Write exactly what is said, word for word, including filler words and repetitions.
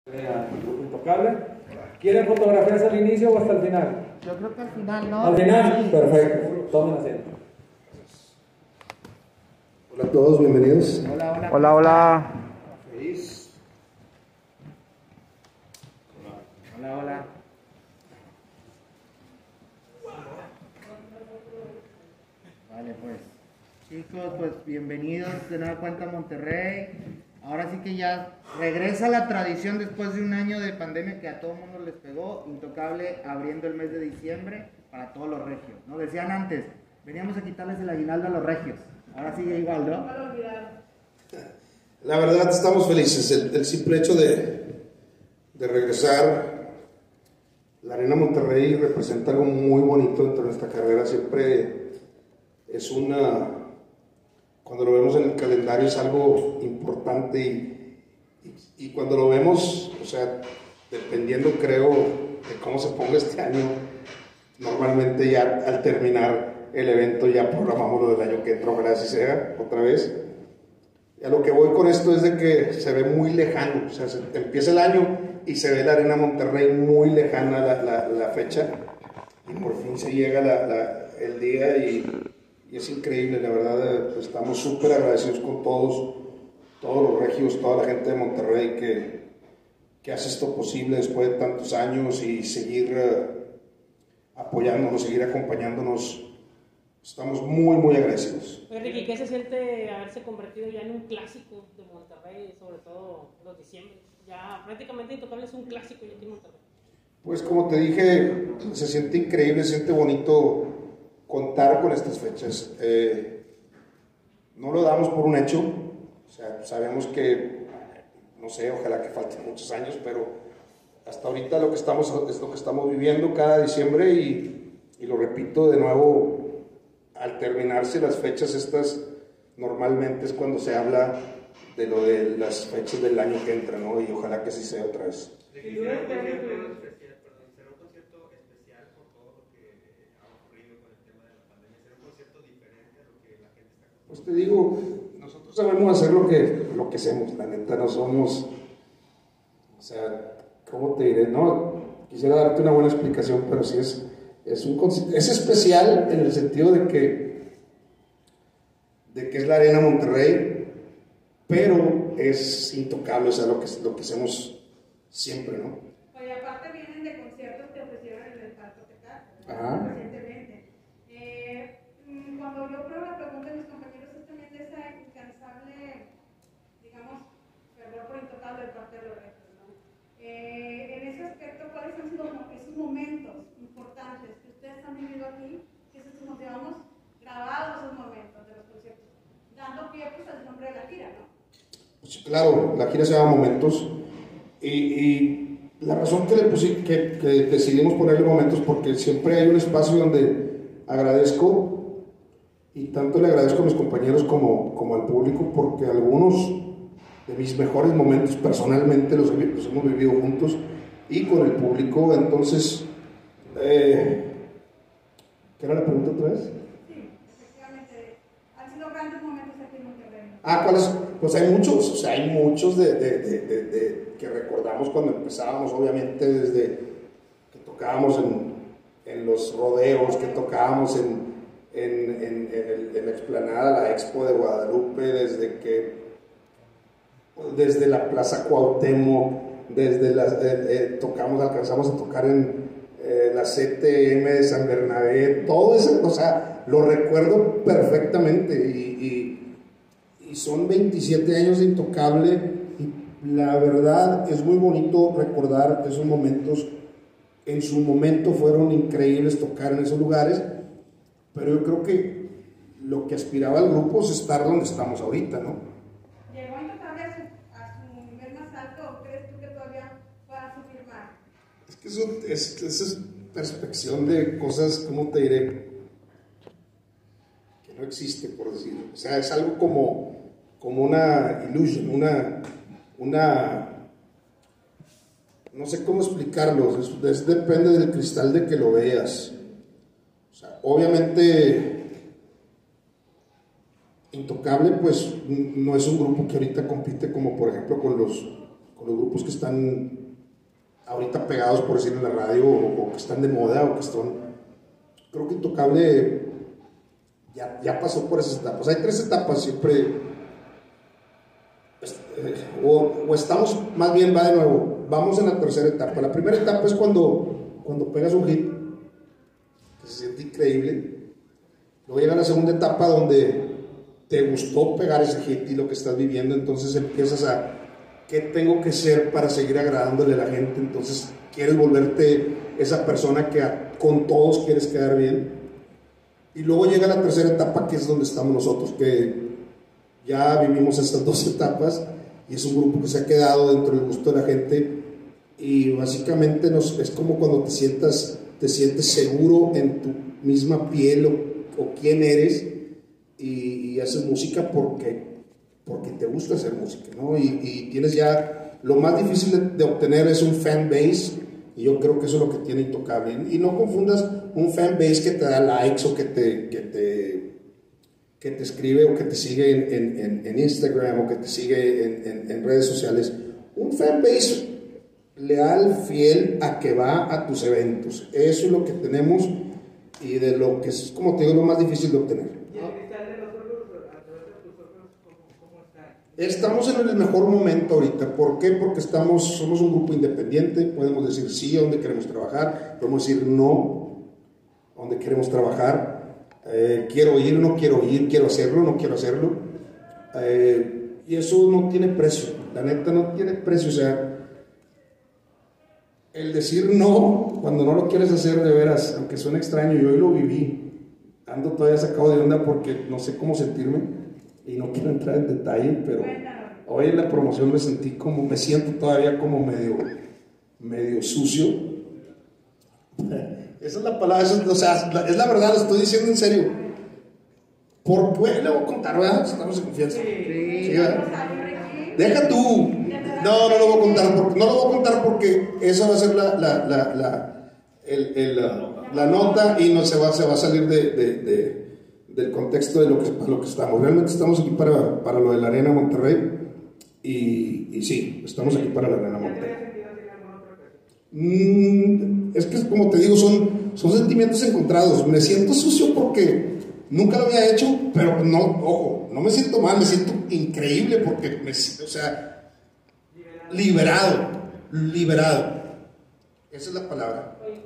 Intocable. ¿Quieren fotografías al inicio o hasta el final? Yo creo que al final, ¿no? Al final, perfecto. Tomen asiento. Hola a todos, bienvenidos. Hola, hola. Hola, hola. Feliz. Hola, hola. Vale, pues. Chicos, pues bienvenidos de nueva cuenta a Monterrey. Ahora sí que ya regresa la tradición después de un año de pandemia que a todo el mundo les pegó. Intocable abriendo el mes de diciembre para todos los regios, ¿no? Decían antes, veníamos a quitarles el aguinaldo a los regios. Ahora sigue igual, ¿no? La verdad estamos felices. El, el simple hecho de, de regresar, la Arena Monterrey representa algo muy bonito dentro de nuestra carrera. Siempre es una, cuando lo vemos en el calendario es algo importante y, y, y cuando lo vemos, o sea, dependiendo creo de cómo se ponga este año, normalmente ya al terminar el evento ya programamos lo del año que entra, ojalá así sea, otra vez. Y a lo que voy con esto es de que se ve muy lejano, o sea, se, empieza el año y se ve la Arena Monterrey muy lejana la, la, la fecha, y por fin se llega la, la, el día y, y es increíble, la verdad, pues estamos súper agradecidos con todos, todos los regios, toda la gente de Monterrey que, que hace esto posible después de tantos años y seguir uh, apoyándonos, seguir acompañándonos. Estamos muy, muy agradecidos. Oye, Ricky, ¿qué se siente haberse convertido ya en un clásico de Monterrey, sobre todo los diciembre? Ya prácticamente Intocable es un clásico ya aquí en Monterrey. Pues como te dije, se siente increíble, se siente bonito contar con estas fechas. Eh, no lo damos por un hecho, o sea, sabemos que, no sé, ojalá que falten muchos años, pero hasta ahorita lo que estamos, es lo que estamos viviendo cada diciembre y, y lo repito de nuevo, al terminarse las fechas estas, normalmente es cuando se habla de lo de las fechas del año que entra, ¿no? Y ojalá que así sea otra vez. ¿Será un concierto especial, perdón, será un concierto especial por todo lo que ha ocurrido con el tema de la pandemia? ¿Será un concierto diferente a lo que la gente está acostumbrada? Pues te digo, nosotros sabemos hacer lo que, lo que hacemos, la neta, no somos, o sea, ¿cómo te diré? No, quisiera darte una buena explicación, pero sí es... Es, un, es especial en el sentido de que, de que es la Arena Monterrey, pero es intocable, o sea, lo que, lo que hacemos siempre, ¿no? Oye, aparte vienen de conciertos que ofrecieron en el Parque Ajá. recientemente. Eh, cuando yo creo la pregunta de mis compañeros es también de esa incansable, digamos, fervor por Intocable de parte de los retos, ¿no? Eh, en ese aspecto, ¿cuáles han sido esos momentos importantes que ustedes han vivido aquí, que es nos llevamos grabados esos momentos de los conciertos, dando pie pues al nombre de la gira, ¿no? Pues, claro, la gira se llama Momentos y, y la razón que, le pusi, que, que decidimos ponerle Momentos porque siempre hay un espacio donde agradezco y tanto le agradezco a mis compañeros como, como al público porque algunos de mis mejores momentos personalmente los, los hemos vivido juntos y con el público, entonces eh, ¿qué era la pregunta otra vez? Sí, efectivamente, han sido grandes momentos aquí en Monterrey. Ah, ¿cuáles? Pues hay muchos, o sea, hay muchos de, de, de, de, de, que recordamos cuando empezábamos, obviamente desde que tocábamos en, en los rodeos, que tocábamos en, en, en, en, el, en la explanada, la Expo de Guadalupe, desde que, desde la Plaza Cuauhtémoc, desde las, eh, eh, tocamos, alcanzamos a tocar en eh, la C T M de San Bernabé, todo eso, o sea, lo recuerdo perfectamente y, y, y son veintisiete años de Intocable y la verdad es muy bonito recordar esos momentos. En su momento fueron increíbles tocar en esos lugares, pero yo creo que lo que aspiraba al grupo es estar donde estamos ahorita, ¿no? ¿Llegó Intocable a su, a su nivel más alto o crees tú que todavía pueda subir más? Es que eso es, esa es perspección de cosas, ¿cómo te diré? Que no existe, por decirlo. O sea, es algo como, como una illusion, una, una, no sé cómo explicarlo, es, es, depende del cristal de que lo veas. O sea, obviamente Intocable pues no es un grupo que ahorita compite como por ejemplo con los con los grupos que están ahorita pegados, por decir, en la radio, o, o que están de moda, o que están... Creo que Intocable ya, ya pasó por esas etapas. Hay tres etapas siempre, o, o estamos, más bien va de nuevo, vamos en la tercera etapa. La primera etapa es cuando, cuando pegas un hit, que se siente increíble. Luego llega la segunda etapa donde te gustó pegar ese hit y lo que estás viviendo, entonces empiezas a, ¿qué tengo que ser para seguir agradándole a la gente? Entonces quieres volverte esa persona que a, con todos quieres quedar bien. Y luego llega la tercera etapa, que es donde estamos nosotros, que ya vivimos estas dos etapas y es un grupo que se ha quedado dentro del gusto de la gente, y básicamente nos, es como cuando te sientas, te sientes seguro en tu misma piel o, o quién eres, y, y haces música porque, porque te gusta hacer música, ¿no? Y, y tienes ya, lo más difícil de, de obtener es un fan base, y yo creo que eso es lo que tiene Intocable. Y no confundas un fan base que te da likes o que te, que te, que te escribe o que te sigue en, en, en, en Instagram o que te sigue en, en, en redes sociales. Un fan base leal, fiel a que va a tus eventos. Eso es lo que tenemos, y de lo que es, como te digo, lo más difícil de obtener. ¿Y el cristal de los órganos, a través de tus órganos, cómo, cómo está? Estamos en el mejor momento ahorita. ¿Por qué? Porque estamos, somos un grupo independiente. Podemos decir sí a donde queremos trabajar, podemos decir no a donde queremos trabajar. Eh, quiero ir, no quiero ir, quiero hacerlo, no quiero hacerlo. Eh, y eso no tiene precio, la neta no tiene precio. O sea, el decir no cuando no lo quieres hacer de veras, aunque suene extraño, yo hoy lo viví. Ando todavía sacado de onda porque no sé cómo sentirme y no quiero entrar en detalle, pero hoy en la promoción me sentí como, me siento todavía como medio, medio sucio. Esa es la palabra, eso es, o sea, es la verdad, lo estoy diciendo en serio. ¿Por qué le voy a contar, verdad? Estamos en confianza. Sí, ¿verdad? Deja tú. No, no lo voy a contar porque, no lo voy a contar porque esa va a ser la, la, la, la, el, el, la, la nota, y no se va, se va a salir de, de, de, del contexto de lo que, lo que estamos. Realmente estamos aquí para, para lo de la Arena Monterrey, y, y sí, estamos aquí para la Arena Monterrey. Mm, es que, como te digo, son, son sentimientos encontrados. Me siento sucio porque nunca lo había hecho, pero no, ojo, no me siento mal, me siento increíble porque me, o sea, liberado, liberado. Esa es la palabra. Oye,